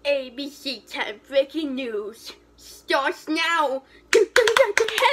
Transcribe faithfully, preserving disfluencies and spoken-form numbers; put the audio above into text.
A B C ten breaking news starts now. Dun, dun, dun, dun.